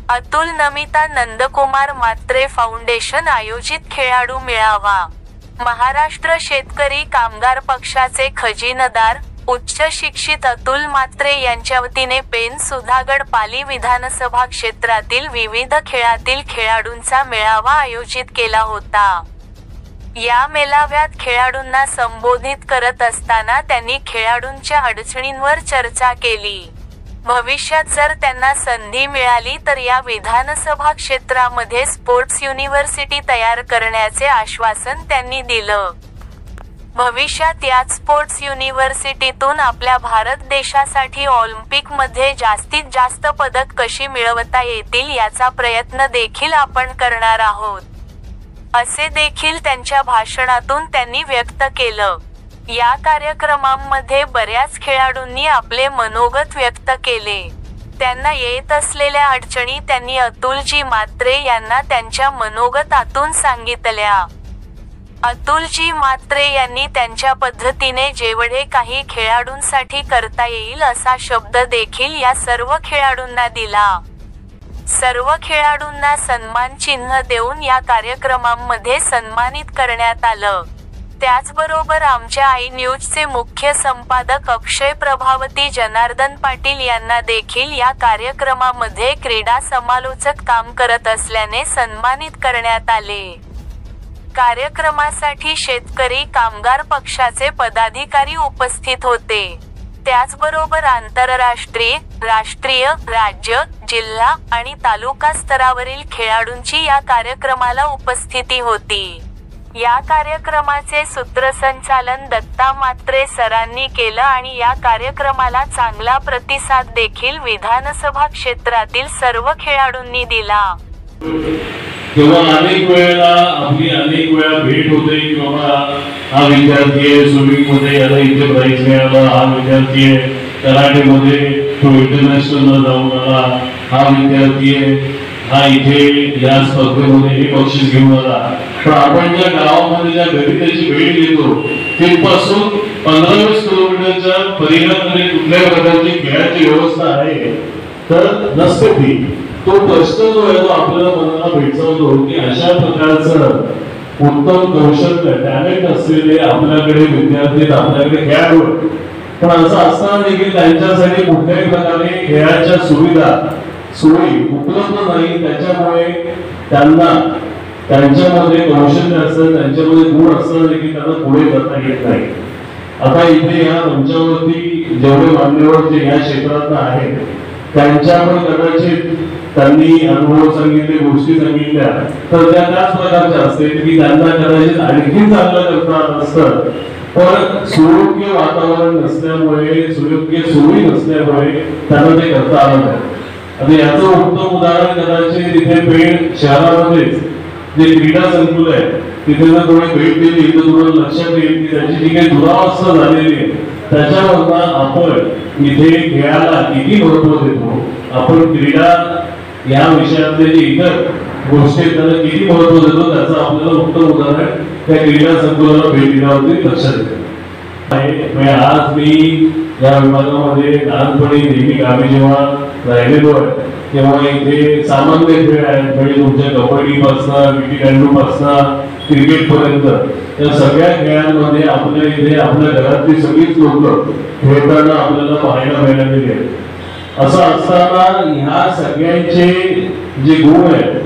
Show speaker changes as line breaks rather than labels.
Atul Namita Nandkumar Mhatre foundation आयोजित खेळाडू मेळावा. महाराष्ट्र शेतकरी कामगार पक्षाचे खजिनदार, उच्च शिक्षित अतुल म्हात्रे यांच्या वतीने पेण सुधागड पाली विधानसभा क्षेत्रातील विविध खेळातील खेळाडूंचा मेळावा आयोजित केला होता. या मेळाव्यात खेळाडूंना संबोधित करत असताना त्यांनी खेळाडूंच्या अडचणींवर चर्चा केली. भविष्यात जर त्यांना संधी मिळाली तर या विधानसभा क्षेत्रामध्ये स्पोर्ट्स युनिव्हर्सिटी तयार करण्याचे आश्वासन त्यांनी दिलं. भविष्यात याच स्पोर्ट्स युनिव्हर्सिटीतून आपल्या भारत देशासाठी ऑलिम्पिकमध्ये जास्तीत जास्त पदक कशी मिळवता येतील याचा प्रयत्न देखील आपण करणार आहोत, असे देखील त्यांच्या भाषणातून त्यांनी व्यक्त केलं. या कार्यक्रमांमध्ये बऱ्याच खेळाडूंनी आपले मनोगत व्यक्त केले. त्यांना येत असलेल्या अडचणी त्यांनी अतुलजी म्हात्रे यांना त्यांच्या मनोगतातून सांगितल्या. अतुलजी म्हात्रे यांनी त्यांच्या पद्धतीने जेवढे काही खेळाडूंसाठी करता येईल असा शब्द देखील या सर्व खेळाडूंना दिला. सर्व खेळाडूंना सन्मान चिन्ह देऊन या कार्यक्रमांमध्ये सन्मानित करण्यात आलं. त्याचबरोबर आमच्या आई न्यूजचे मुख्य संपादक अक्षय प्रभावती जनार्दन पाटील यांना देखील या कार्यक्रमामध्ये क्रीडा समालोचक काम करत असल्याने सन्मानित करण्यात आले. कार्यक्रमासाठी शेतकरी कामगार पक्षाचे पदाधिकारी उपस्थित होते. त्याचबरोबर आंतरराष्ट्रीय, राष्ट्रीय, राज्य, जिल्हा आणि तालुका स्तरावरील खेळाडूंची या कार्यक्रमाला उपस्थिती होती. या कार्यक्रमाचे सूत्रसंचालन दत्ता म्हात्रे सरांनी केलं आणि या कार्यक्रमाला चांगला प्रतिसाद देखील विधानसभा क्षेत्रातील सर्व खेळाडूंनी दिला.
तेव्हा अनेक वेळा भेट होते की बाबा हा विद्यार्थी आहे स्विमिंग मध्ये याला इथे प्राइज मिळाला, हा विद्यार्थी आहे कराटेमध्ये तो इंटरनॅशनल जाऊन आला, हा विद्यार्थी आहे हा इथे या स्पर्धेमध्ये हे बक्षीस घेऊन आला. पण आपण ज्या गावामध्ये ज्या घरी त्याची भेट घेतो तिथपासून 15-20 किलोमीटरच्या परिघामध्ये कुठल्या प्रकारची खेळाची व्यवस्था आहे तर नसते ती. तो प्रश्न जो आहे तो आपल्याला मनाला भेडसावतो की अशा प्रकारचं उत्तम कौशल्य टॅलेंट असलेले आपल्याकडे विद्यार्थी आपल्याकडे खेळाडू, पण असं असताना देखील त्यांच्यासाठी कुठल्याही प्रकारे खेळाच्या सोयी उपलब्ध नाही. त्याच्यामुळे त्यांना त्यांच्यामध्ये कौशल्य असतं, त्यांच्यामध्ये गुण असतं देखील त्यांना पुढे जाता येत नाही. आता इथे या मंचावरती जेवढे मान्यवर जे या क्षेत्रात आहेत त्यांच्यावर कदाचित त्यांनी अनुभव सांगितले, गोष्टी सांगितल्या तर त्या त्याच प्रकारच्या असते की त्यांना कदाचित आणखी चांगलं करता असतं, पण सुयोग्य वातावरण नसल्यामुळे, सुयोग्य सोयी नसल्यामुळे त्यांना ते करता आलं नाही. आता याचं उत्तम उदाहरण कदाचित तिथे पेण शहरामध्ये जे क्रीडा संकुल आहे तिथे जर कोणी भेट दिली तर तुम्हाला लक्षात येईल की त्याची जी काही दुरावस्था झालेली आहे त्याच्यावरनं आपण इथे खेळाला किती महत्व देतो, आपण क्रीडा या विषयातले जे इतर गोष्टी त्यांना किती महत्व देतो त्याचं आपल्याला उत्तम उदाहरण त्या क्रीडा संकुलाला भेट दिल्यावरती लक्षात येतं. आज मी या विभागामध्ये लहानपणी नेहमी गावी जेव्हा राहिलेलो आहे तेव्हा इथे सामान्य खेळ आहेत, म्हणजे तुमच्या कबड्डीपासून विटीदांडूपासून क्रिकेट पर्यंत या सगळ्या खेळांमध्ये आपल्या इथे आपल्या घरातली सगळीच लोक खेळताना आपल्याला पाहायला मिळालेली आहेत. असं असताना ह्या सगळ्यांचे जे गुण आहेत